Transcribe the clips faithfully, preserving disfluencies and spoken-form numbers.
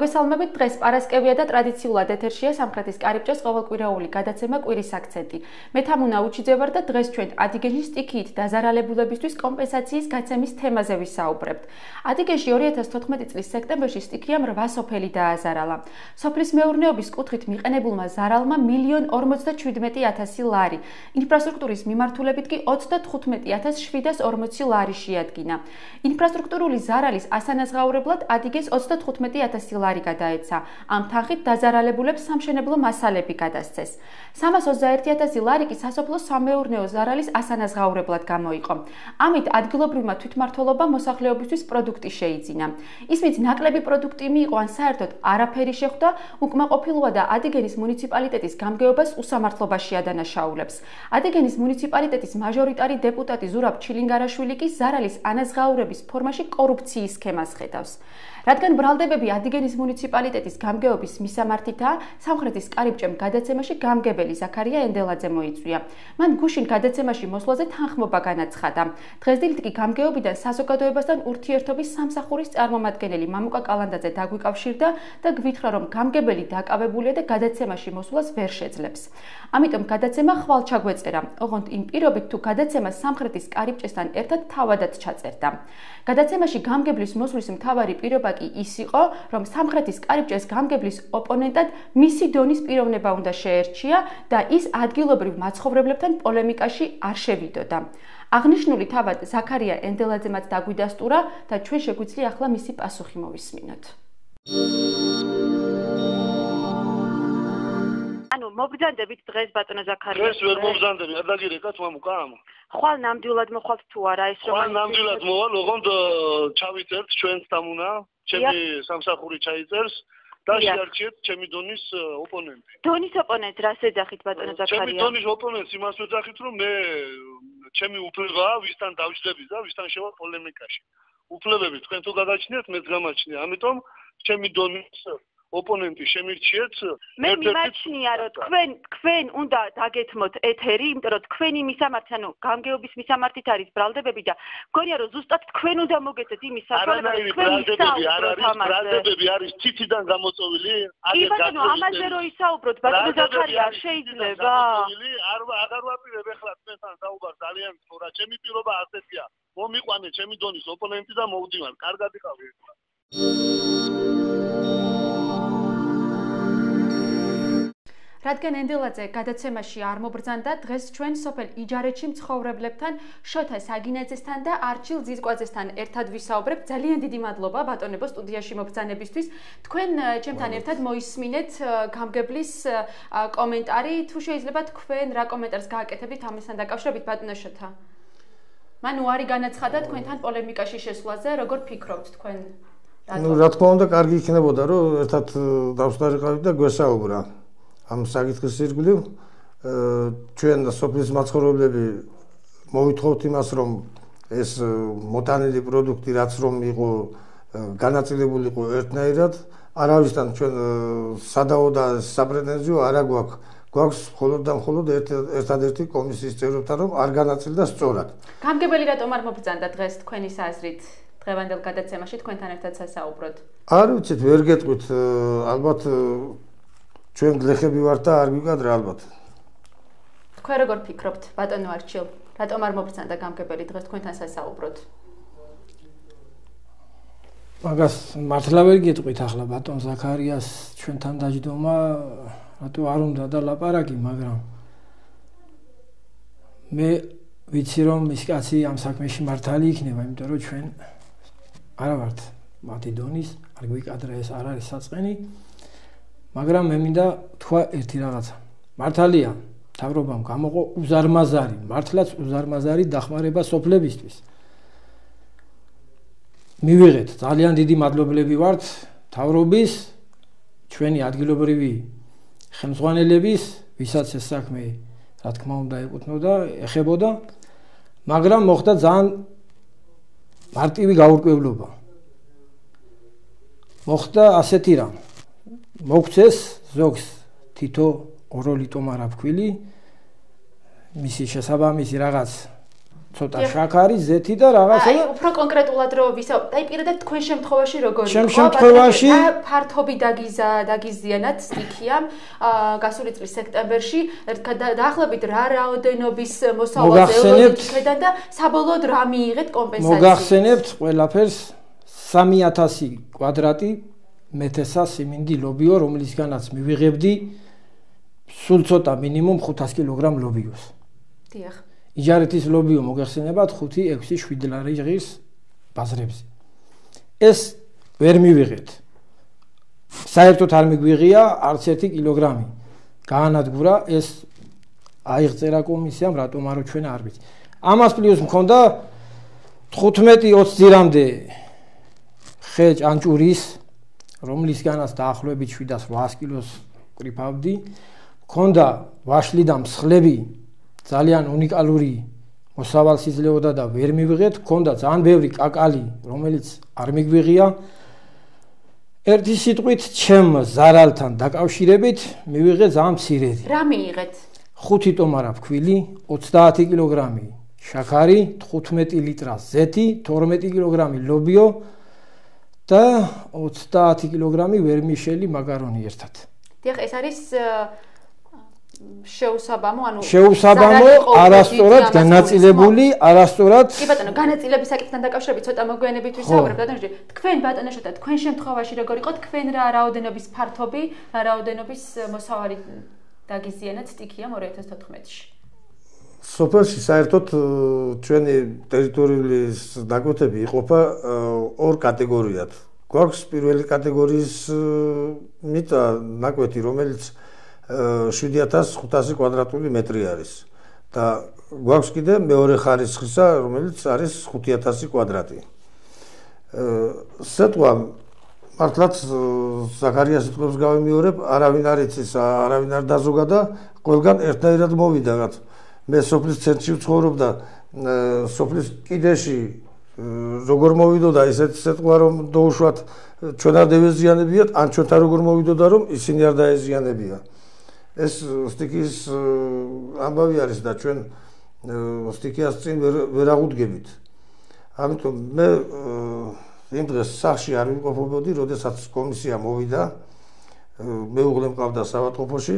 მოგესალმებით, დღეს პარასკევია და ტრადიციულად ეთერშია სამხრეთის კარიბჭეს ყოველკვირეული გადაცემა კვირის აქცენტი. მე თემა უჩიძე ვარ და დღეს ჩვენ ადიგენის სტიქიით დაზარალებულებისთვის კომპენსაციის გაცემის თემაზე ვისაუბრებთ. ადიგენში ორი ათას თოთხმეტი წლის სექტემბერში სტიქიამ რვა სოფელი დააზარალა. სოფლის მეურნეობის კუთხით მიყენებულმა ზარალმა მილიონ ორმოცდაჩვიდმეტი ათასი ლარი, ინფრასტრუქტურის მიმართულებით კი ოცდათხუთმეტი ათას შვიდას ორმოცი ლარი შეადგინა. ინფრასტრუქტურული ზარალის ასანაზღაურებლად ადიგენს ოცდათხუთმეტი ათასი ლარი გადაეცა. ამ თანხით დაზარალებულებს სამშენებლო მასალები გადასცეს. სამას ოცდაერთი ათასი ლარი კი სასოფლო სამეურნეო ზარალის ასანაზღაურებლად გამოიყო. ამით ადგილობრივმა თვითმმართველობამ მოსახლეობისთვის პროდუქტი შეიძინა. ისმით ნაკლები პროდუქტი მიიღო, ან საერთოდ არაფერი შეხვდა, უკმაყოფილოა და ადიგენის მუნიციპალიტეტის გამგეობას უსამართლობაში ადანაშაულებს. ადიგენის მუნიციპალიტეტის მაჟორიტარი დეპუტატი ზურაბ ჩილინგარაშვილი კი ზარალის ანაზღაურების ფორმაში კორუფციის სქემას ხედავს. რადგან ბრალდებები ადიგენის მუნიციპალიტეტის გამგეობის მისამართითაა, სამხრეთის კარიბჭემ გადაცემაში გამგებელი ზაქარია ენდელაძე მოიწვია. მან გუშინ გადაცემაში მოსვლაზე თანხმობა განაცხადა. დღესდილით კი გამგეობიდან საზოგადოებასთან ურთიერთობის სამსახურის წარმომადგენელი მამუკა კალანდაძე დაგვიკავშირდა და გვითხრა, რომ გამგებელი დაკავებულია და გადაცემაში მოსვლას ვერ შეძლებს. ამიტომ გადაცემა ხვალ ჩაგვეწერა, ოღონდ იმ პირობით, თუ გადაცემა სამხრეთის კარიბჭესთან ერთად თავადაც ჩაწერდა. გადაცემაში გამგებლის მოსვლის მთავარი პირობა კი ის იყო, რომ სამხრეთის კარიბჭეს გამგებლის ოპონენტად მისი დონის პიროვნება უნდა შეერჩია და ის ადგილობრივ მაცხოვრებლებთან პოლემიკაში არ შევიდოდა. აღნიშნული თავად ზაქარია ენდელაძემაც დაგვიდასტურა და ჩვენ შეგვიძლია ახლა მისი პასუხი მოვისმინოთ. ანუ მობრძანდებით დღეს ბატონო ზაქარია. დღეს ვერ მობრძანდები, არ დაგირეკათ მამუკა? ხვალ ნამდვილად მოხვალთ თუ არა ეს რომ ხვალ ნამდვილად მოვალ, ოღონდ ჩავიწერთ ჩვენს თამუნა, ჩემი სამსახური ჩაიწერს და შეარჩიეთ ჩემი დონის ოპონენტი. დონის ოპონენტს რას ეძახით ბატონო ზაქარია? ჩემი დონის ოპონენტს იმას ეძახით, რომ მე ჩემი უფლებაა ვისთან დავждები და ვისთან შევა პოლემიკაში. უფლებები თქვენ თუ გადაჩნიათ, მეც გამაჩნია. ამიტომ ჩემი დონის ოპონენტი შემირჩიეთ. მე მიმაჩნია, რომ თქვენ თქვენ უნდა დაგეთმოთ ეთერი, იმიტომ რომ თქვენი მისამართი, ანუ გამგეობის მისამართით არის ბრალდებები და მგონია, რომ ზუსტად თქვენ უნდა მოგეცეთ იმის საშუალება, რომ თქვენ ისაუბროთ ამაზე. ბრალდებები არის თითიდან გამოწოვილი. კი ბატონო, ამაზე რო ისაუბროთ, ბატონო ზაქარია, არ შეიძლება? არ აღარ ვაპირებ ახლა თქვენთან საუბარს ძალიან სწორად. ჩემი პირობა ასეთია. მომიყვანე ჩემი დონის ოპონენტი და მოვდივარ. კარგად იყავი ახლა. რადგან ენდელაძე გადაცემაში არ მობრძანდა, დღეს ჩვენ სოფელ იჯარეთში მცხოვრებლებთან, შოთა საგინაძესთან და არჩილ ძირკვაძესთან ერთად ვისაუბრებთ. ძალიან დიდი მადლობა ბატონებო სტუდიაში მობრძანებისთვის. თქვენ ჩემთან ერთად მოისმინეთ გამგებლის კომენტარი. თუ შეიძლება თქვენ რა კომენტარს გააკეთებთ ამასთან დაკავშირებით, ბატონო შოთა? მან უარი განაცხადა თქვენთან პოლემიკაში შესვლაზე, როგორ ფიქრობთ თქვენ? ну რა თქმა უნდა, კარგი იქნებოდა, რომ ერთად დავსტარიყავით და გვესაუბრა ამ საკითხის ირგვლივ. ჩვენ სოფლის მაცხოვრებლები მოვითხოვთ იმას, რომ ეს მოტანილი პროდუქტი რაც რომ იყო განაწილებული იყო ერთნაირად, არავისთან ჩვენ სადაო და საპრეტენზიო არა გვაქვს. გვაქვს მხოლოდ და მხოლოდ ერთადერთი კომისიის წევრებთან, რომ არ განაწილდა სწორად. გამგებელი რატომ არ მობრძანდა დღეს თქვენის აზრით დღევანდელ გადაცემაში თქვენთან ერთად სასაუბროთ? არ ვიცით, ვერ გეტყვით, ალბათ ჩვენ გლეხები ვართ და არ გვიგადრა ალბათ. თქვენ როგორ ფიქრობთ, ბატონო არჩილ, რატომ არ მობრძანდა გამგებელი დღეს თქვენთან სასაუბროთ? მაგას მართლა ვერ გეტყვით ახლა ბატონ ზაქარიას ჩვენთან დაჯდომა, რატო არ უნდა და ლაპარაკი, მაგრამ მე ვიცი რომ ის კაცი ამ საქმეში მართალი იქნება, იმიტომ რომ ჩვენ არა ვართ მათი დონის, არ გვიკადრა ეს არ არის საწყენი. მაგრამ მე მინდა თქვა ერთი რაღაცა. მართალია, მთავრობამ გამოყო უზარმაზარი, მართლაც უზარმაზარი დახმარება სოფლებისთვის. მივიღეთ, ძალიან დიდი მადლობლები ვართ მთავრობის, ჩვენი ადგილობრივი ხელმძღვანელების, ვისაც ეს საქმე რა თქმა უნდა ეკუთვნოდა, ეხებოდა, მაგრამ მოხდა ძალიან მარტივი გაურკვევლობა. მოხდა ასეთი რამ. მოგცეს ზოგს თითო ორო ლიტომარა ფქვილი, მისი შესაბამისი რაღაც ცოტა შაქარი, ზეთი და რაღაცა. აი, უფრო კონკრეტულად რო ვისაუბროთ, აი პირადად თქვენ შემთხვევაში როგორ იყო? ჩემ შემთხვევაში ფართობი დაგიზა, დაგიზიანათ სტიქიამ, გასული წლის სექტემბერში, დაახლოებით რა რაოდენობის მოსავალს ელოდეთ იქედან და საბოლოოდ რა მიიღეთ კომპენსაციას? მოგახსენებთ ყველაფერს სამი ათასი კვადრატი მეთესა სიმინდი ლობიო, რომლისგანაც მივიღებდი სულ ცოტა მინიმუმ ხუთას კილოგრამ ლობიოს. დიახ. იჯარეთის ლობიო მოგახსენებათ ხუთი, ექვსი, შვიდი ლარი ღირს ბაზრებზე. ეს ვერ მივიღეთ. საერთოდ არ მიგვიღია არც ერთი კილოგრამი. გაანადგურა ეს აიღწერა კომისიამ, რატომ არო ჩვენ არ ვიცი. ამას პლუს მქონდა თხუთმეტი ოცი ძირამდე ხე ჭანჭურის, რომლისგანაც დაახლოებით შვიდას რვაას კილოს ყრიფავდი. მქონდა ვაშლი და მსხლები, ძალიან უნიკალური მოსავალს იძლეოდა და ვერ მივიღეთ. მქონდა ძალიან ბევრი კაკალი, რომელიც არ მიგვიღია. ერთი სიტყვით, ჩემ ზარალთან დაკავშირებით მივიღე ძალიან მცირედი. რა მიიღეთ? ხუთი ტომარა ფქვილი, ოცდაათი კილოგრამი შაქარი, თხუთმეტი ლიტრა ზეთი, თორმეტი კილოგრამი ლობიო და ოცდაათი კილოგრამი ვერმიშელი მაგარონი ერთად. დიახ, ეს არის შეუსაბამო, ანუ შეუსაბამო, არასწორად განაწილებული, არასწორად. კი ბატონო, განაწილების საკითხთან დაკავშირებით ცოტა მოგვიანებით ვისაუბრებთ, ბატონო. თქვენ ბატონოშოთა, თქვენ შემთხვევაში როგორ იყო? თქვენ რა რაოდენობის ფართობი, რა რაოდენობის მოსავალი დაგიზიანათ სტიქიამ ორი ათას თოთხმეტში? სოფელში საერთოდ ჩვენი ტერიტორიული დაკვეთები იყოფა ორ კატეგორიად. გვაქვს პირველი კატეგორიის მიწა ნაკვეთი, რომელიც შვიდი ათას ხუთასი კვადრატული მეტრი არის და გვაქვს კიდე მეორე ხარისხისა, რომელიც არის ხუთი ათასი კვადრატი. სიტყვა მართლაც ზაქარიას სიტყვებს გავიმეორებ, არავინ არ იცის, არავინ არ დაზოგა და ყველგან ერთნაირად მოვიდა რაც. მე სოფლის ცენტრში ვცხოვრობდა, სოფლის კიდეში როგორ მოვიდოდა ესეთი სიტყვა რომ დაუშვათ ჩვენ არ დავეზიანებიათ, ან ჩვენთან როგორ მოვიდოდა რომ ისინი არ დაეზიანებია. ეს სტიქიის ამბავი არის და ჩვენ სტიქიას წინ ვერ აღუდგებით. ამიტომ მე იმ დღეს სახში არ ვიმყოფობოდი, როდესაც კომისია მოვიდა, მეუღლე მყავდა საავადმყოფოში,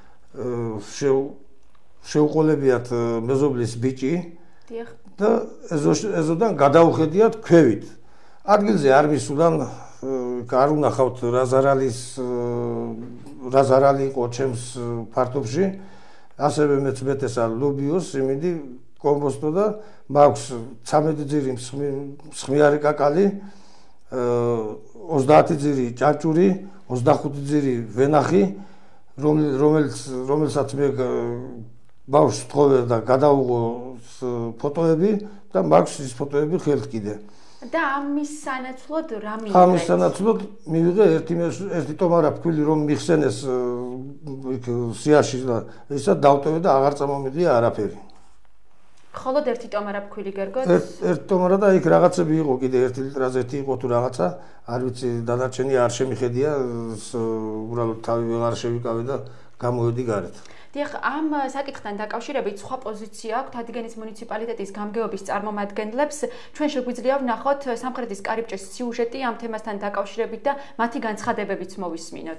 შეუყოლებიათ მეზობლის ბიჭი და ეზოდან გადაუხედიათ ქვევით. ადგილზე არ მისულან, არ უნახავთ რა ზარალის რა ზარალი იყო ჩემს ფართობში, ასევე მეც მეტესა ლობიოს, სიმინდი, კომპოსტო და მაქვს ცამეტი ძირი მსხმიარი კაკალი, ოცდაათი ძირი ჭანჭური, ოცდახუთი ძირი ვენახი, რომელიც რომელსაც მე ბავშვს ვთხოვე და გადავუღო ფოტოები და მაქვს ის ფოტოები ხელთ კიდე. და ამის სანაცვლოდ რა მიიღეთ? ამის სანაცვლოდ მივიღე ერთი ერთი ტომარა ფქვილი რომ მიხსენეს იქ სიაში და ისა დავტოვე და აღარ წამომიღია არაფერი. მხოლოდ ერთი ტომარა ფქვილი გერგოთ? ერთი ტომარა და იქ რაღაცები იყო კიდე ერთი ლიტრა ზეთი იყო თუ რაღაცა, არ ვიცი, დანარჩენი არ შემიხედია, უბრალოდ თავი ვეღარ შევიკავე და გამოვედი გარეთ. დიახ, ამ საკითხთან დაკავშირებით სხვა პოზიცია აქვთ ადიგენის მუნიციპალიტეტის გამგეობის წარმომადგენლებს. ჩვენ შეგვიძლია ვნახოთ სამხრეთის კარიბჭის სიუჟეტი ამ თემასთან დაკავშირებით და მათი განცხადებებიც მოვისმინოთ.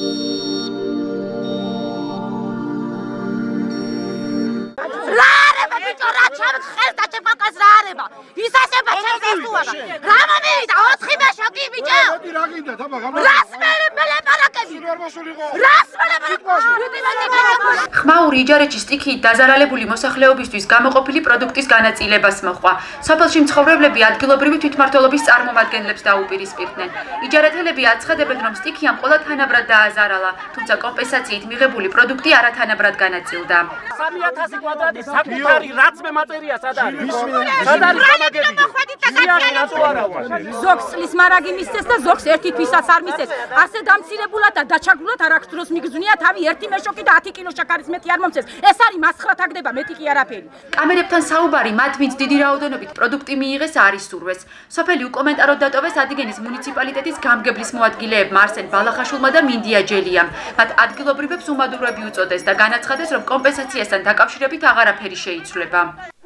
რა არება ბიჭო, რა ჩამხერს და ჩემკაკას რა არება? ის ასება ჩემს ასუადა. რა მომივიდა ოთხი მეშოკი ბიჭო? რა გინდა თამა გამა? რას მელაპარაკები? რას მელაპარაკები? ხმაური იჯარეთში სტიქიით დაზარალებული მოსახლეობისთვის გამოყოფილი პროდუქტის განაწილებას მოჰყვა. სოფელში მცხოვრებლები ადგილობრივი თვითმმართველობის წარმომადგენლებს დაუპირისპირდნენ. იჯარეთელები აცხადებენ, რომ სტიქიამ ყველა თანაბრად დააზარალა, თუმცა კომპენსაციით მიღებული პროდუქტი არათანაბრად განაწილდა. სამი ათასი კვადრატი საკუთარი რაც მე მატერია სად არის? სად არის გამაგებია? ზიანი რატო არა ვარ? ზოგს წლის მარაგი მისცეს და ზოგს ერთი თვისაც არ მისცეს. ასე დამცირებულად და დაჩაგრულად არ აქვს დროს მიგზნია თავი ერთი მეშოკი და ათი კილო შაქარის მეტი არ მომცეს. ეს არის მასხრად აგდება, მეტი კი არაფერი. კამერებთან საუბარი მათ ვინც დიდი რაოდენობით პროდუქტი მიიღეს არ ისურვეს. სოფელი უკომენტაროდ დატოვეს ადიგენის მუნიციპალიტეტის გამგებლის მოადგილეებმა არსენ ბალახაშვილმა და მინდია ჯელიამ. მათ ადგილობრივებს უმადურვები უწოდეს და განაცხადეს, რომ კომპენსაციასთან დაკავშირებით აღარაფერი შეიცვლება.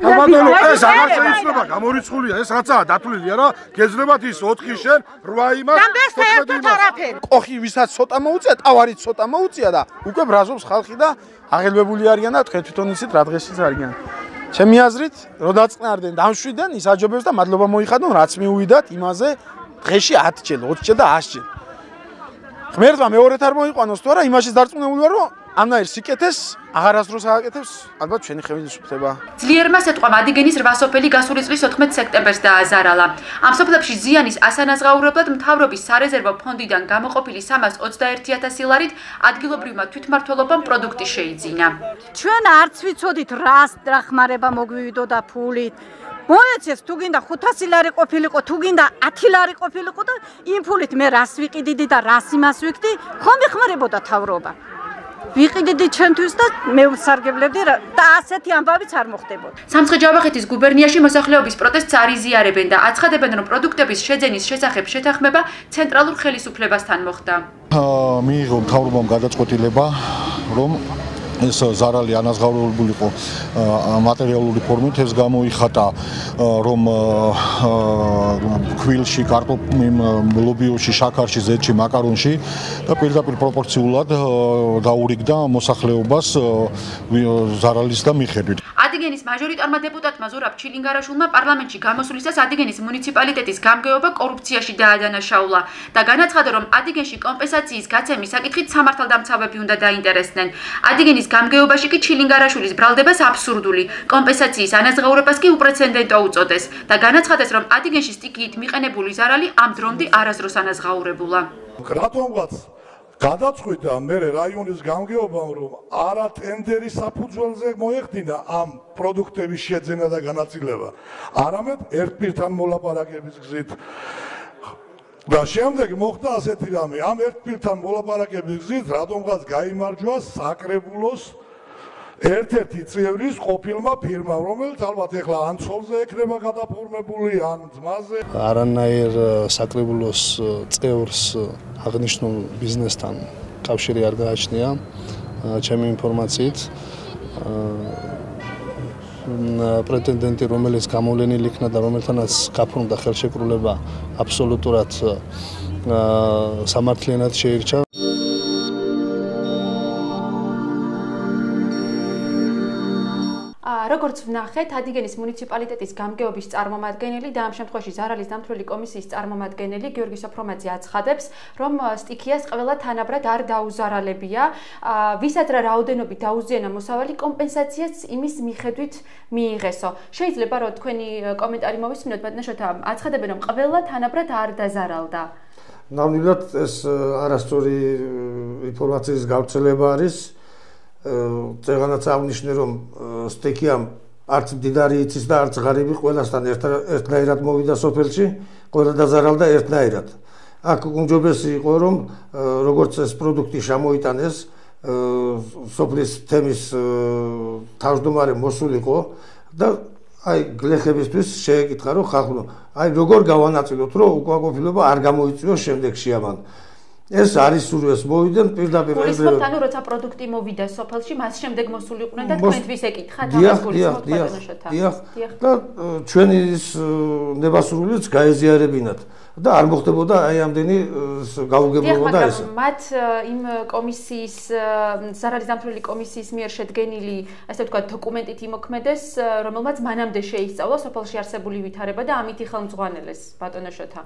ალბათო ეს აღარ შეიძლება გამორიცხულია ეს რაცაა დათვლილია რა გეძლებათ ის ოთხი შენ რვა იმას ყოხი ვისაც ცოტა მოუწია ტავარიც ცოტა მოუწია და უკვე ბრაზობს ხალხი და აღელვებული არიან და თქვენ თვითონ იცით რა დღეშიც არიან ჩემი აზრით რო დაწყნარდნენ დამშვიდნენ ის აჯობებს და მადლობა მოიხადონ რაც მიუვიდათ იმაზე დღეში ათი ჯერ ოცი ჯერ და ასი ჯერ ღმერთმა მეორედ არ მოიყვანოს თუ არა იმაშიც დარწმუნებული ვარ რომ ამნაირ სიკეთეს აღარასდროს ააკეთებს ალბათ ჩვენი ხელისუფლება. ძლიერმა სიტყვამ ადიგენის რვა სოფელი გასული წლის ოთხმეტ სექტემბერს დააზარალა. ამ სოფლებში ზიანის ასანაზღაურებლად მთავრობის სარეზერვო ფონდიდან გამოყოფილი სამას ოცდაერთი ათასი ლარით ადგილობრივმა თვითმმართველობამ პროდუქტი შეიძინა. ჩვენ არც ვიცოდით რას დრახმარება მოგვივიდოდა ფულით. მოეცეს თუ გინდა ხუთასი ლარი ყოფილიყო, თუ გინდა ათი ლარი ყოფილიყო და იმ ფულით მე რას ვიყიდიდი და რას იმას ვიქდი, ხომ ეხმარებოდა თავრობა. ვიყიდიდი ჩვენთვის და მე ვსარგებლებდი და ასეთი ამბავიც არ მოხდებოდა. სამცხე-ჯავახეთის გუბერნიაში მოსახლეობის პროტესტს არ იზიარებენ და აცხადებენ, რომ პროდუქტების შეძენის შესახებ შეთანხმება ცენტრალურ ხელისუფლებასთან მოხდა. მიიღო მთავრობამ გადაწყვეტილება, რომ ეს ზარალი ანაზღაურებულიყო მატერიალური ფორმით ეს გამოიხატა რომ ქვილში, კარტოფილში, ლობიოში, შაქარში, ზეთში, მაკარონში და პირდაპირ პროპორციულად დაურიგდა მოსახლეობას ზარალის და მიხედვით. ადიგენის მაჟორიტარმა დეპუტატმა ზურაბ ჩილინგარაშვილმა პარლამენტში გამოსვლისას ადიგენის მუნიციპალიტეტის გამგებელმა კორუფციაში დაადანაშაულა და განაცხადა, რომ ადიგენში კომპენსაციის გაცემის საკითხით სამართალდამცავები უნდა დაინტერესდნენ. ადიგენის გამგეობაში კი ჩილინგარაშვილის ბრალდებას აბსურდული, კომპენსაციის ანაზღაურებას კი უპრეცედენტო უწოდეს და განაცხადეს, რომ ადიგენში სტიქიით მიყენებული ზარალი ამ დრომდე არასდროს ანაზღაურებულა. რატომღაც გადაწყვიტა მე რაიონის გამგეობამ, რომ არა ტენდერის საფუძველზე მოეხდინა ამ პროდუქტების შეძენა და განაწილება, არამედ ერთპირთან მოლაპარაკების გზით. და შემდეგ მოხდა ასეთი რამე, ამ ერთპირთან მოლაპარაკების გზით რატომღაც გაიმარჯვა საკრებულოს ერთ-ერთი წევრის ყოფილმა ფირმამ, რომელიც ალბათ ეხლა ან ცოლზე ექნება გადაფორმებული, ან ძმაზე. არანაირ საკრებულოს წევრს აღნიშნულ ბიზნესთან კავშირი არ გააჩნია, ჩემი ინფორმაციით. პრეტენდენტი, რომელიც გამოვლენილი იქნა და რომელთანაც გაფორმდა ხელშეკრულება, აბსოლუტურად სამართლიანად შეირჩა. როგორც ვნახეთ, ადიგენის მუნიციპალიტეტის გამგეობის წარმომადგენელი და ამ შემთხვევაში ზარალის დამცველი კომისიის წარმომადგენელი გიორგი სოფრომაძე აცხადებს, რომ სტიქიას ყველა თანაბრად არ დაუზარალებია, ვისაც რა რაოდენობით დაუზიანა მოსავალი კომპენსაციაც იმის მიხედვით მიიღესო. შეიძლება რომ თქვენი კომენტარი მოვისმინოთ, ბატონოშოთა, აცხადებენ, რომ ყველა თანაბრად არ დაზარალდა. ნამდვილად ეს არასწორი ინფორმაციის გავრცელება არის. წეგანაც აღნიშნე, რომ სტიქიამ არც მდიდარი იცის და არც ღარიბი ყველასთან ერთნაირად მოვიდა სოფელში, ყველა დაზარალდა ერთნაირად. აქ უმჯობესი იყო, რომ როგორც ეს პროდუქტი შემოიტანეს, სოფლის თემის თავმჯდომარე მოსულიყო და აი გლეხებისთვის შეეკითხა, რომ ხალხო, აი როგორ გავანაწილოთ, რომ უკმაყოფილება არ გამოიწვიოს შემდეგში ამან. ეს არის სურვეს მოვიდნენ პირდაპირ გულისხმობთ, ანუ როცა პროდუქტი მოვიდა სოფელში, მას შემდეგ მოსულიყვნენ და თქვენთვის ეკითხათ ამას გულისხმობთ ბატონოშოთა. დიახ, და ჩვენი ის ნებასრულიც გაეზიარებინათ და არ მოხდებოდა აი ამდენი გაუგებრობა და ესე. მათ იმ კომისიის ზარალის დამცველი კომისიის მიერ შედგენილი, ასე ვთქვათ, დოკუმენტით იმოქმედეს, რომელმაც მანამდე შეისწავლა სოფელში არსებული ვითარება და ამით იხელმძღვანელეს ბატონოშოთა.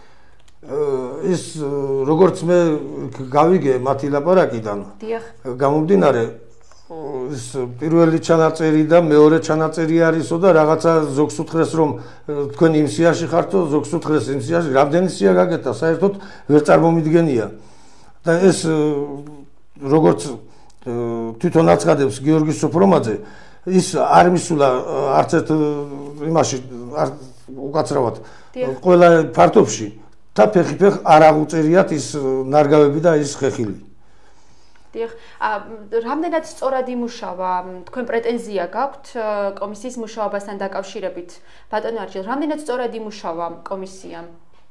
ის როგორც მე გავიგე მათი ლაპარაკიდან, გამომდინარე ის პირველი ჩანაწერი და მეორე ჩანაწერი არისო და რაღაცა ზოგს უთხრეს, რომ თქვენ იმ სიაში ხართო, ზოგს უთხრეს იმ სიაში, რამდენი სია გაკეთა, საერთოდ ვერ წარმომიდგენია. და ეს როგორც თვითონ აცხადებს გიორგი სოფრომაძე, ის არ მისულა არც ერთ იმაში უკაცრავად ყველა ფართობში. და ფეხი-ფეხ არ აღუწერიათ ის ნარგავები და ის ხეხილი. დიახ, რამდენად სწორად იმუშავა, თქვენ პრეტენზია გაქვთ კომისიის მუშაობასთან დაკავშირებით, ბატონო არჩილ, რამდენად სწორად იმუშავა კომისიამ?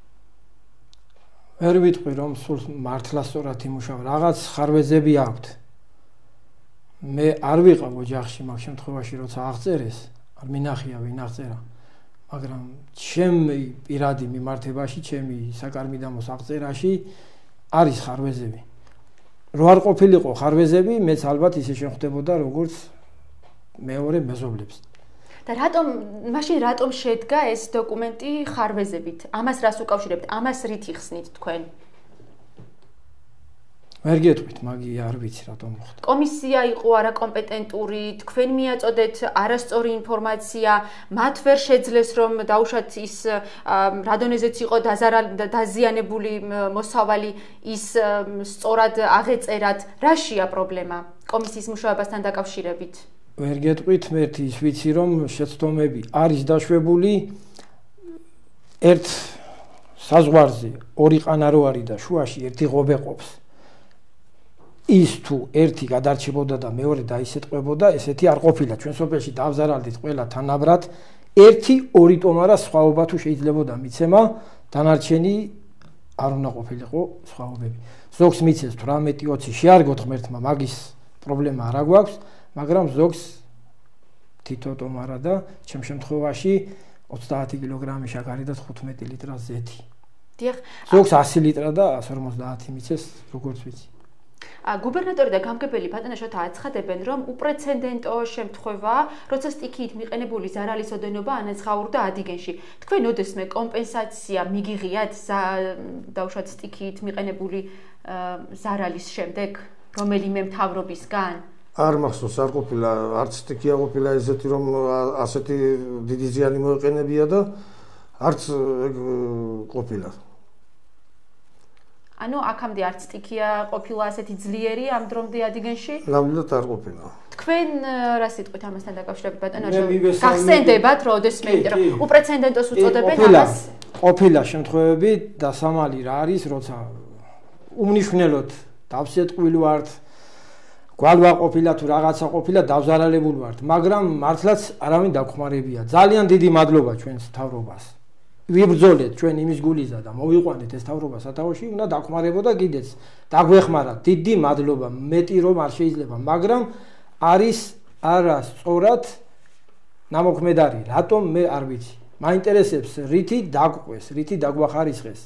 ვერ ვიტყვი, რომ სულ მართლა სწორად იმუშავა, რაღაც ხარვეზები აქვთ. მე არ ვიყავ ოჯახში მაგ შემთხვევაში, როცა აღწერეს, არ მინახია ვინ აღწერა, მაგრამ ჩემი პირადი მიმართებაში, ჩემი საკარმიდამოს აღწერაში არის ხარვეზები. რო არ ყოფილიყო ხარვეზები, მეც ალბათ ისე შეხვდებოდა როგორც მეორე მეზობლებს. და რატომ მაშინ რატომ შედგა ეს დოკუმენტი ხარვეზებით? ამას რას უკავშირებთ? ამას რით იხსნით თქვენ? ვერ გეტყვით, მაგი არ ვიცი რატომ მოხდა. კომისია იყო არა კომპეტენტური, თქვენ მიაწოდეთ არასწორი ინფორმაცია, მათ ვერ შეძლეს რომ დაუშვათ ის რა დონეზეც იყო დაზიანებული მოსავალი ის სწორად აღეწერათ. რაშია პრობლემა კომისიის მუშაობასთან დაკავშირებით? ვერ გეტყვით, მე ის ვიცი რომ შეცდომები არის დაშვებული ერთ საზღვარზე ორი ყანა რო არის და შუაში ერთი ღობე ყოფს. ის თუ ერთი გადარჩებოდა და მეორე დაისეტყვებოდა, ესეთი არ ყოფილა. ჩვენ სოფელში დავზარალდით ყველა თანაბრად, ერთი ორი ტომარა სხვაობა თუ შეიძლებოდა მიცემა, დანარჩენი არ უნდა ყოფილიყო სხვაობები. ზოგს მიცეს თვრამეტი ოცი შეარგოთ ღმერთმა, მაგის პრობლემა არ აგვაქვს, მაგრამ ზოგს თითო ტომარა და ჩემ შემთხვევაში ოცდაათი კილოგრამი შაქარი და თხუთმეტი ლიტრა ზეთი. დიახ. ზოგს ასი ლიტრა და εκατს ორმოცდაათი მიცეს, როგორც ვიცი. გუბერნატორი და გამგებელი ბატონიშოთა აცხადებენ, რომ უპრეცედენტო შემთხვევაა, როცა სტიქიით მიყენებული ზარალის ოდენობა ანაცხაურდა ადიგენში. თქვენ ოდესმე კომპენსაცია მიგიღიათ დაუშვათ სტიქიით მიყენებული ზარალის შემდეგ, რომელიმე მთავრობისგან? არ მახსოვს, არ ყოფილა, არც სტიქია ყოფილა ესეთი, რომ ასეთი დიდი ზიანი მოეყენებია და არც ყოფილა. ანუ აქამდე არც სტიქია ყოფილა ასეთი ძლიერი ამ დრომდე ადიგენში? ნამდვილად არ ყოფილა. თქვენ რა სიტყვით ამასთან დაკავშირებით ბატონო? გახსენდებათ, რომ ოდესმე იმიტომ რომ უპრეცედენტოს უწოდებენ ამას? ყოფილა შემთხვევები და სამალი რა არის, როცა უმნიშვნელოდ დავსეტყვილი ვართ, გვალვა ყოფილა თუ რაღაცა ყოფილა, დავზარალებული ვართ, მაგრამ მართლაც არავინ დაგხმარებია. ძალიან დიდი მადლობა ჩვენს მთავრობას. ვიბრძოლეთ ჩვენ იმის გულიზა და მოვიყვანეთ ეს მთავრობა სათავეში, უნდა დაგხმარებოდა კიდეც. დაგვეხმარათ, დიდი მადლობა, მეტი რომ არ შეიძლება, მაგრამ არის არასწორად ნამოქმედარი. რატომ მე არ ვიცი. მაინტერესებს რითი დაგყვეს, რითი დაგვახარისხეს.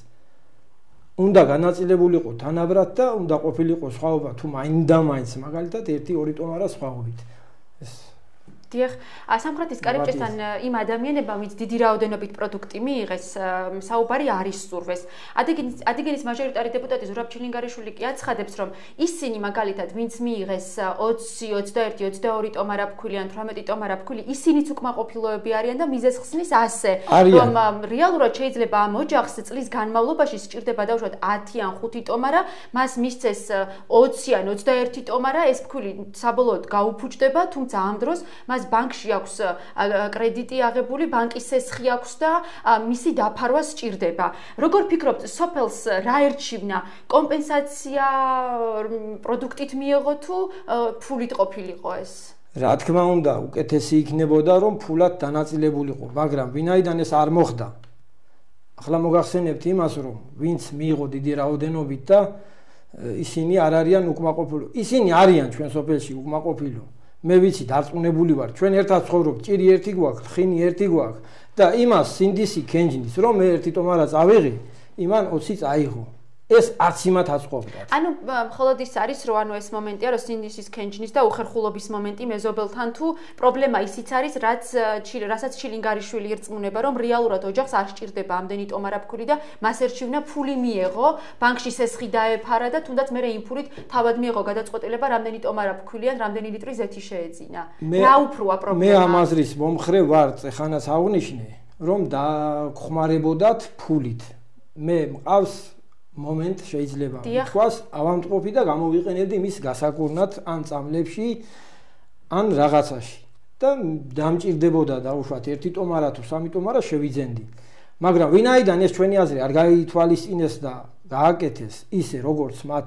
უნდა განაწილებულიყო თანაბრად და უნდა ყოფილიყო სხვაობა თუ მაინდა-მაინც მაგალითად ერთი ორი ტომარა სხვაობით. ეს დიახ, სამხრეთის კარიბჭესთან იმ ადამიანებმა, ვინც დიდი რაოდენობით პროდუქტი მიიღეს, საუბარი არის სურვეს. ადიგენის ადიგენის მაჟორიტარი დეპუტატი ზურაბ ჩილინგარიშვილი კი აცხადებს, რომ ისინი მაგალითად, ვინც მიიღეს ოცი, ოცდაერთი, ოცდაორი ტომარა ფქვილი ან თვრამეტი ტომარა ფქვილი, ისინიც უკმაყოფილოები არიან და მიზეზს ხსნის ასე, რომ რეალურად შეიძლება ამ ოჯახს წლის განმავლობაში სჭირდება დაუშვათ ათი ან ხუთი ტომარა, მას მისცეს ოცი ან ოცდაერთი ტომარა, ეს ფქვილი საბოლოოდ გაუფუჭდება, თუმცა ამ დროს ბანკში აქვს კრედიტი აღებული, ბანკის სესხი აქვს და მისი დაფარვა სჭირდება. როგორ ფიქრობთ, სოფელს რა ერჩივნა? კომპენსაცია პროდუქტით მიეღო თუ ფულით ყოფილიყო ეს? რა თქმა უნდა, უკეთესი იქნებოდა, რომ ფულად დანაწილებულიყო, მაგრამ ვინაიდან ეს არ მოხდა. ახლა მოგახსენებთ იმას, რომ ვინც მიიღო დიდი რაოდენობით და ისინი არ არიან უკმაყოფილო. ისინი არიან ჩვენ სოფელში უკმაყოფილო. მე ვიცი დარწმუნებული ვარ, ჩვენ ერთად ცხოვრობთ, ჭირი ერთი გვაქვს, ხინი ერთი გვაქვს და იმას სინდისი ქენჯნის, რომ მე ერთი ტომარა წავიღი, იმან ოცი წაიღო. ეს არც იმათ აწყობდა. ანუ მხოლოდ ის არის, რომ ანუ ეს მომენტია, რომ სინდისის ქენჯნის და უხერხულობის მომენტი მეზობელთან თუ პრობლემა ისიც არის, რაც რასაც ჩილინგარიშვილი ირწმუნება, რომ რეალურად ოჯახს არ სჭირდება ამდენი ტომარა ფქვილი და მას ერჩივნა ფული მიეღო, ბანკში სესხი დაეფარა და თუნდაც მე იმ ფულით თავად მიეღო გადაწყვეტილება, რამდენი ტომარა ფქვილი ან რამდენი ლიტრი ზეთი შეეძინა. რა უფროა პრობლემა? მე ამ აზრის მომხრე ვარ, ეხანაც აღნიშნე, რომ დაგხმარებოდათ ფულით. მე მყავს მომენტ შეიძლება თქვას ავამტყოფი და გამოვიყენებდი მის გასაკურნად ან წამლებში ან რაღაცაში და დამჭირდებოდა დაუშვათ ერთი ტომარა თუ სამი ტომარა შევიძენდი. მაგრამ ვინაიდან ეს ჩვენი აზრი არ გაითვალისწინეს და გააკეთეს ისე როგორც მათ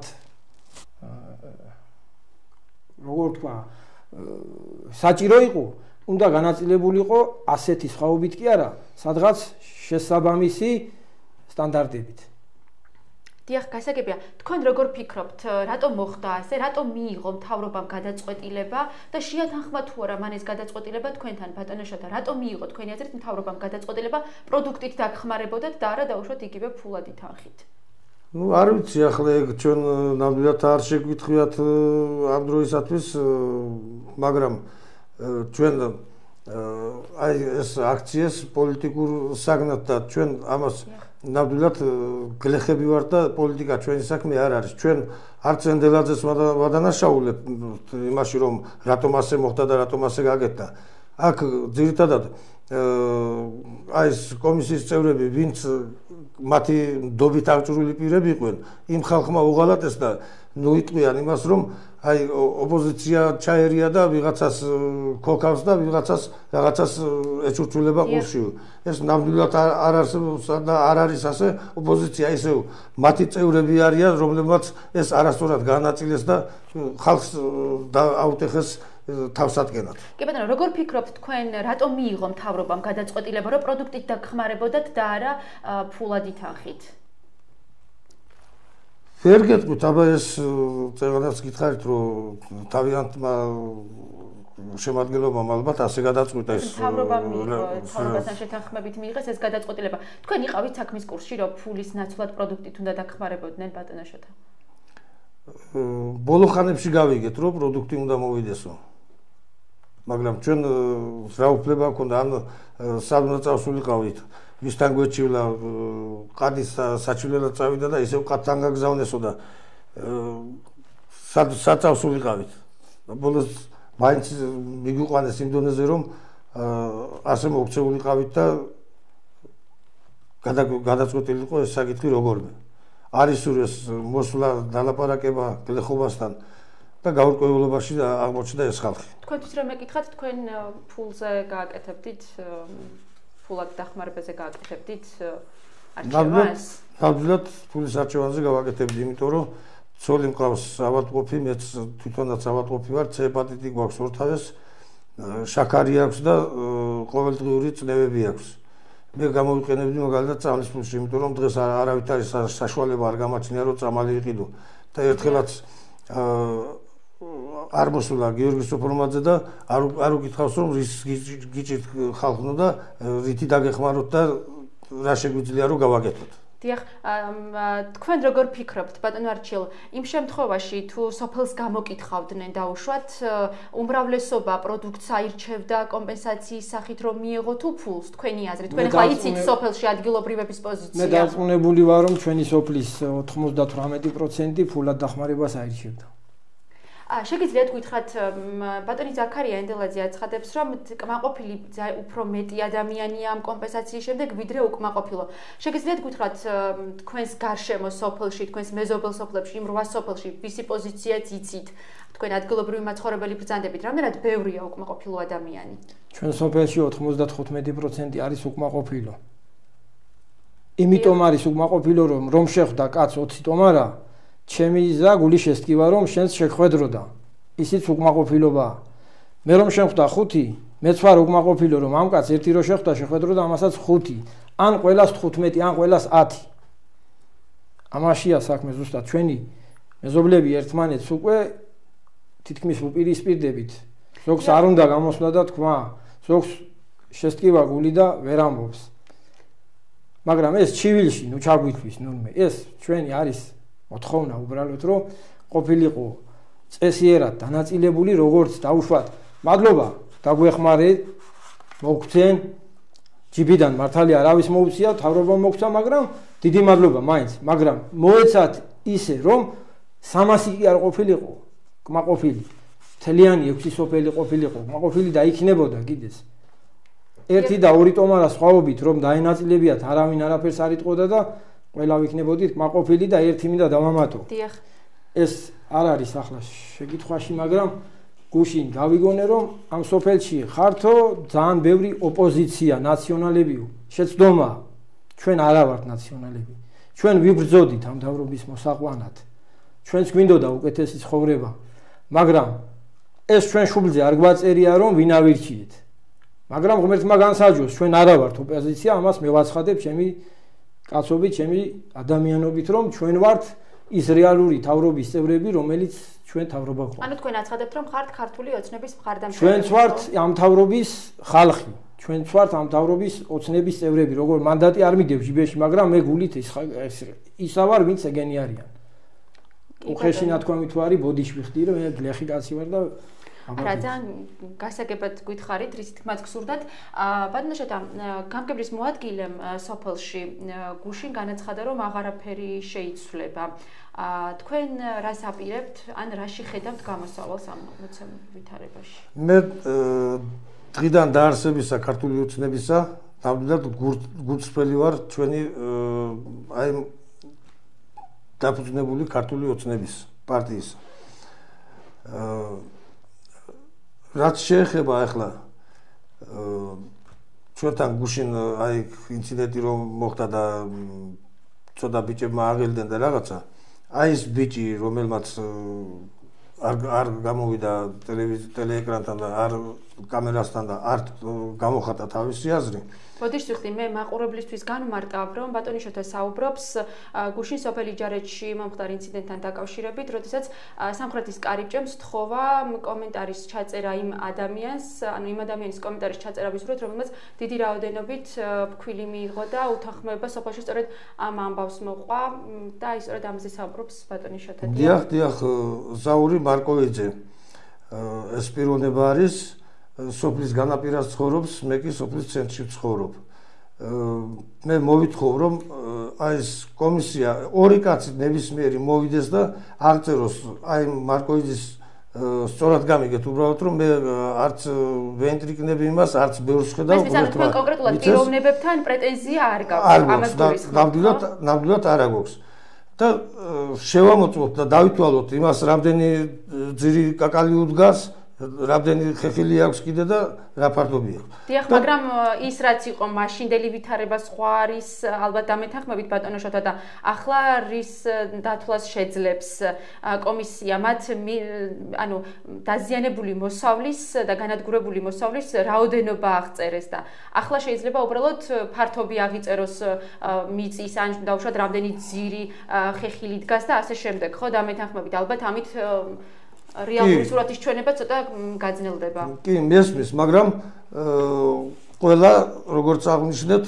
როგორ თქვა საჭირო იყო, უნდა განაწილებულიყო ასეთი სხვაობით კი არა, სადღაც შესაბამისი სტანდარტებით. დიახ, გასაგებია. თქვენ როგორ ფიქრობთ, რატომ მოხდა ასე, რატომ მიიღო მთავრობამ გადაწყვეტილება და შეათანხმა თუ არა მან ეს გადაწყვეტილება თქვენთან ბატონეშო და რატომ მიიღო თქვენი აზრით მთავრობამ გადაწყვეტილება პროდუქტით დაგხმარებოდეთ და არა დაუშვათ იგივე ფულადი თანხით? Ну, არ ვიცი, ახლა ეგ ჩვენ ნამდვილად არ შეგვითხიათ ამ დროისათვის, მაგრამ ჩვენ აი ეს აქციას პოლიტიკურ საგნად და ჩვენ ამას ნამდვილად გლეხები ვართ და პოლიტიკა ჩვენი საქმე არ არის. ჩვენ არც ენდელაძეს ვადანაშაულებთ იმაში, რომ რატომ ასე მოხდა და რატომ ასე გაკეთდა. აქ ძირითადად აი ეს კომისიის წევრები, ვინც მათი დობით აღჭურვილი პირები იყვნენ, იმ ხალხმა უღალატეს და ნუ იტყვიან იმას, რომ აი ოპოზიცია ჩაერია და ვიღაცას ქოქავს და ვიღაცას რაღაცას ეჩურჩულება ყურში. ეს ნამდვილად არ არსებობს და არ არის ასე. ოპოზიცია ისევ მათი წევრები არიან, რომლებმაც ეს არასწორად განაწილეს და ხალხს აუტეხეს თავსადგენად. კი ბატონო, როგორ ფიქრობთ თქვენ, რატომ მიიღო მთავრობამ გადაწყვეტილება, რომ პროდუქტით დაგხმარებოდათ და არა ფულადი თანხით? ვერ გეტყვით, აბა ეს წევადაც გითხარით, რომ თავიანთმა შემადგენლობამ ალბათ ასე გადაწყვიტა ეს მთავრობამ მთავრობასთან შეთანხმებით მიიღეს ეს გადაწყვეტილება. თქვენ იყავით საქმის კურსში, რომ ფულის ნაცვლად პროდუქტით უნდა დაგხმარებოდნენ ბატონაშოთა? ბოლო ხანებში გავიგეთ, რომ პროდუქტი უნდა მოვიდესო. მაგრამ ჩვენ რა უფლება ჰქონდა, ან სადღაც წავსულიყავით, ვისთან გვეჩივლა, ყადის საჩივლელად წავიდა და ისევ ყადთან გაგზავნესო და საწავსულიყავით. ბოლოს მაინც მიგვიყვანეს იმ დონეზე, რომ ასე მოქცეულიყავით და გადაწყვეტილი იყო ეს საკითხი როგორმე. არის სურეს მოსვლა დალაპარაკება გლეხობასთან და გაურკვევლობაში აღმოჩნდა ეს ხალხი. თქვენთვის რომ მეკითხათ, თქვენ ფულზე გააკეთებდით, ფულად დახმარებაზე გააკეთებდით არჩევანს? ნამდვილად ფულის არჩევანზე გავაკეთებდი, იმიტომ რომ ცოლი მყავს ავადმყოფი, მეც თვითონაც ავადმყოფი ვარ, C ჰეპატიტი გვაქვს ორთავეს, შაქარი აქვს და ყოველდღიური წნევები აქვს. მე გამოვიყენებდი მაგალითად წამლის ფულში, იმიტომ რომ დღეს არავით არის საშუალება არ გამაჩნია, რომ წამალი ვიყიდო და ერთხელაც არ მოსულა გიორგი სოფრომაძე და არ არ უკითხავს, რომ რის გიჭირთ ხალხნო და რითი დაგეხმაროთ და რა შეგვიძლია რომ გავაკეთოთ. დიახ, თქვენ როგორ ფიქრობთ, ბატონო არჩილ, იმ შემთხვევაში თუ სოფელს გამოკითხავდნენ დაუშვათ, უმრავლესობა პროდუქტს აირჩევდა კომპენსაციის სახით რომ მიეღო თუ ფულს, თქვენი აზრით? თქვენ ახლა იცით სოფელში ადგილობრივების პოზიცია. მე დარწმუნებული ვარ, რომ ჩვენი სოფლის ოცდაოთხმეტი პროცენტი ფულად დახმარებას აირჩევდა. შეგიძლიათ გითხრათ, ბატონი ზაქარია ენდელაძე აცხადებს, რომ კმაყოფილი უფრო მეტი ადამიანია ამ კომპენსაციის შემდეგ, ვიდრე უკმაყოფილო. შეგიძლიათ გითხრათ, თქვენს გარშემო სოფელში, თქვენს მეზობელ სოფლებში, იმ რვა სოფელში, ვისი პოზიციაც იცით, თქვენ ადგილობრივი მაცხოვრებელი ბრძანდებით, რამდენად ბევრია უკმაყოფილო ადამიანი? ჩვენ სოფელში ოცდათხუთმეტი პროცენტი არის უკმაყოფილო. იმიტომ არის უკმაყოფილო, რომ რომ შეხვდა კაც ოცი ტომარა, ჩემი იზა გული შესტკივა, რომ შენს შეხვედროდა. ისიც უკმაყოფილობაა. მე რომ შეხვდა ხუთი, მეც ვარ უკმაყოფილო, რომ ამ კაც ერთი რო შეხვდა შეხვედროდა, ამასაც ხუთი. ან ყველას თხუთმეტი, ან ყველას ათი. ამაშია საქმე ზუსტად ჩვენი მეზობლები ერთმანეთს უკვე თითქმის უპირისპირდებით. ზოგს არ უნდა გამოსვლა და თქვა, ზოგს შესტკივა გული და ვერ ამბობს. მაგრამ ეს ჩივილში, ნუ ჩაგვითვლის ნორმე. ეს ჩვენი არის მოთხოვნა უბრალოდ, რომ ყოფილიყო წესიერად დანაწილებული, როგორც დაუშვათ. მადლობა, დაგვეხმარეთ, მოგცენ. ჯიბიდან მართალია არავის მოუწია, თავრობამ მოგცა, მაგრამ დიდი მადლობა მაინც, მაგრამ მოეცათ ისე, რომ სამასი კი არ ყოფილიყო, კმაყოფილი. თლიანი ექვსი სოფელი ყოფილიყო, კმაყოფილი და იქნებოდა კიდეც. ერთი და ორი ტომარა სხვაობით, რომ დაენაწილებიათ, არავინ არაფერს არ იტყოდა და ყველა ვიქნებოდით კმაყოფილი და ერთი მინდა დავამატო. დიახ. ეს არ არის ახლა შეკითხვაში, მაგრამ გუშინ გავიგონე, რომ ამ სოფელში ხართო ძალიან ბევრი ოპოზიცია, ნაციონალებიო, შეცდომა. ჩვენ არა ვართ ნაციონალები. ჩვენ ვიბრძოდით ამ მთავრობის მოსაყვანად. ჩვენს გვინდოდა უკეთესი ცხოვრება, მაგრამ ეს ჩვენ შუბლზე არ გვაწერია, რომ ვინ ავირჩიეთ. მაგრამ ღმერთმა განსაჯოს, ჩვენ არა ვართ ოპოზიცია, ამას მე ვაცხადებ ჩემი კაცობით, ჩემი ადამიანობით, რომ ჩვენ ვართ ის რეალური თავრობის წევრები, რომელიც ჩვენ თავრობა გვყავს. ანუ თქვენ აცხადებთ, რომ ხართ ქართული ოცნების მხარდამჭერები. ჩვენც ვართ ამ თავრობის ხალხი. ჩვენც ვართ ამ თავრობის ოცნების წევრები, როგორ მანდატი არ მიდევ ჯიბეში, მაგრამ მე გულით ის ისა ვარ, ვინც ეგენი არიან. უხეში ნათქვამი თუ არის, ბოდიში ვიხდი, რომ მე გლეხი კაცი ვარ და რა ძალიან გასაგებად გითხარით, რითი თქმაც გსურდათ. ბატონო შეტა, გამგებლის მოადგილემ სოფელში გუშინ განაცხადა, რომ აღარაფერი შეიცვლება. თქვენ რას აპირებთ, ან რაში ხედავთ გამოსავალს ამ ვითარებაში? მე დღიდან დაარსებისა ქართული ოცნებისა ნამდვილად გულწრფელი ვარ ჩვენი აი დაფუძნებული ქართული ოცნების პარტიის. რაც შეეხება ახლა ჩვენთან გუშინ აი ინციდენტი რომ მოხდა და ცოტა ბიჭებმა აღელდნენ და რაღაცა აი ეს ბიჭი რომელმაც არ არ გამოვიდა ტელეეკრანთან და არ კამერასთან და არ გამოხატა თავისი აზრი. ბოდიში ვიხდი, მე მაყურებლისთვის განმარტავ, რომ ბატონიშოთა საუბრობს გუშინ სოფელ იჯარეთში მომხდარ ინციდენტთან დაკავშირებით, როდესაც სამხრეთის კარიბჭემს თხოვა კომენტარის ჩაწერა იმ ადამიანს, ანუ იმ ადამიანის კომენტარის ჩაწერა ვისურვებთ, რომელმაც დიდი რაოდენობით ფქვილი მიიღო და უთანხმოება სოფელში სწორედ ამ ამბავს მოყვა და აი სწორედ ამაზე საუბრობს ბატონიშოთა. დიახ, დიახ, ზაური მარკოვიძე ეს პიროვნება არის სოფლის განაპირას ცხოვრობს, მე კი სოფლის ცენტრში ვცხოვრობ. მე მოვითხოვ, რომ აი ეს კომისია ორი კაცი ნებისმიერი მოვიდეს და აღწეროს აი მარკოვიძის სწორად გამიგეთ უბრალოდ, რომ მე არც ვენტრიკნები იმას, არც ბევრს ხედავ. მე მისანა თქვენ კონკრეტულად პიროვნებებთან პრეტენზია არ გაქვთ, ამას გულისხმობთ. ნამდვილად, ნამდვილად არ აქვს. და შევამოწმოთ და დავითვალოთ იმას, რამდენი ძირი კაკალი უდგას, რამდენი ხეხილი აქვს კიდე და რა ფართობია. დიახ, მაგრამ ის რაც იყო მაშინდელი ვითარება სხვა არის, ალბათ დამეთანხმებით ბატონიშოთა და ახლა რის დათვლას შეძლებს კომისია მათ ანუ დაზიანებული მოსავლის და განადგურებული მოსავლის რაოდენობა აღწერეს და ახლა შეიძლება უბრალოდ ფართობი აღიწეროს მიწის ან დაუშვათ რამდენი ძირი ხეხილი დგას და ასე შემდეგ, ხო, დამეთანხმებით ალბათ ამით რეალური სურათის ჩვენება ცოტა გაძნელდება. კი, მესმის, მაგრამ ყველა როგორც აღნიშნეთ,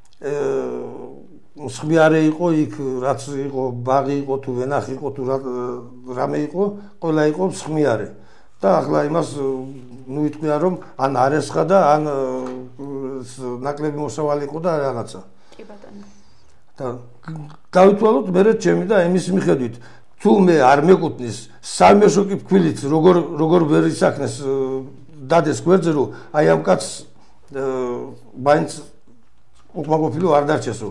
მსხმიარე იყო იქ, რაც იყო, ბაღი იყო თუ ვენახი იყო თუ რამე იყო, ყველა იყო მსხმიარე. და ახლა იმას ნუ იტყვია რომ ან არესხა და ან ნაკლები მოსავალი იყო და რაღაცა. კი ბატონო. და დავითვალოთ მე ჩემი და იმის მიხედვით თუ მე არ მეკუთვნის სამეშოკი ფქვილით როგორ როგორ ვერ ისახნეს დადეს გვერდზე რომ აი ამ კაცს მაინც უკმაყოფილი არ დარჩესო.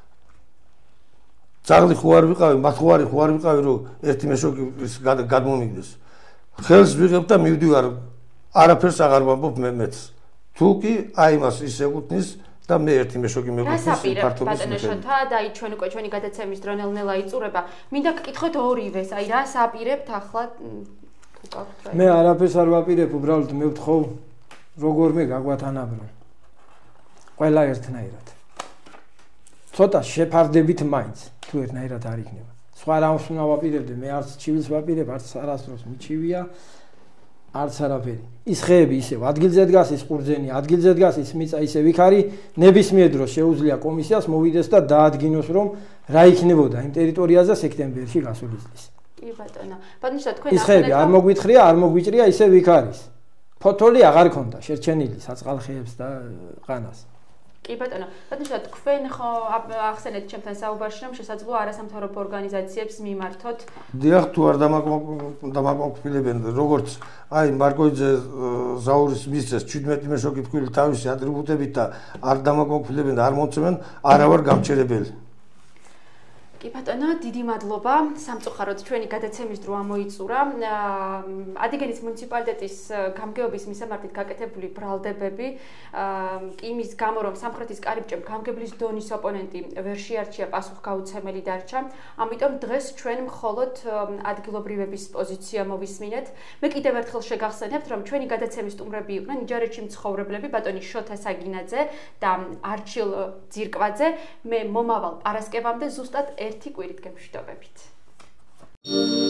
ძაღლი ხო არ ვიყავი, მათხვარი ხო არ ვიყავი რომ ერთი მეშოკი გადმომიგდეს. ხელს ვიღებ და მივდივარ არაფერს აღარ ვამბობ მე მეც. თუ კი აი მას ის ეკუთვნის და მე ერთი მეშოკი მეკუთვნის ფართობის ბატონიშოთა და აი ჩვენ უკვე ჩვენი გადაცემის დრო ნელ-ნელა იწურება. მინდა გკითხოთ ორივეს, აი რას აპირებთ ახლა თუ გაქვთ რა. მე არაფერს არ ვაპირებ, უბრალოდ მე ვთხოვ როგორმე გაგვათანაბრო. ყველა ერთნაირად. ცოტა შეფარდებით მაინც, თუ ერთნაირად არ იქნება. სხვა რამს უნდა ვაპირებდე, მე არც ჩივილს ვაპირებ, არც არასდროს მიჩივია. არც არაფერი. ის ხეები ისევ ადგილზე დგას, ის ყურძენი ადგილზე დგას, ის მიწა ისევ იქ არის. ნებისმიერ დროს შეუძლია კომისიას მოვიდეს და დაადგინოს, რომ რა იქნებოდა იმ ტერიტორიაზე სექტემბერში გასული წლის. კი ბატონო. ბატონიშო თქვენ ის ხეები არ მოგვითხრია, არ მოგვიჭრია, ისევ იქ არის. ფოთოლი აღარ ქონდა შერჩენილი საწყალ ხეებს და ყანას. კი ბატონო, ბატონიშო თქვენ ხო ახსენეთ ჩემთან საუბარში რომ შესაძლოა არასამთავრობო ორგანიზაციებს მიმართოთ. დიახ, თუ არ დამაკმაყოფილებენ, როგორც აი მარკოვიძე ზაურის მისცეს ჩვიდმეტი მეშოკი ფქვილი თავისი ატრიბუტებით და არ დამაკმაყოფილებენ და არ მომწევენ, არა ვარ გამჩერებელი. კი ბატონო, დიდი მადლობა. სამწუხაროდ ჩვენი გადაცემის დრო ამოიწურა. ადიგენის მუნიციპალიტეტის გამგეობის მისამართით გაკეთებული ბრალდებები, კი იმის გამო, რომ სამხრეთის კარიბჭემ გამგებლის დონის ოპონენტი ვერ შეარჩია პასუხგაუცემელი დარჩა. ამიტომ დღეს ჩვენ მხოლოდ ადგილობრივების პოზიცია მოვისმინეთ. მე კიდევ ერთხელ შეგახსენებთ, რომ ჩვენი გადაცემის სტუმრები იყვნენ იჯარეთში მცხოვრებლები ბატონი შოთა საგინაძე და არჩილ ძირკვაძე. მე მომავალ პარასკევამდე ზუსტად ერთი კვირით გემშვიდობებით.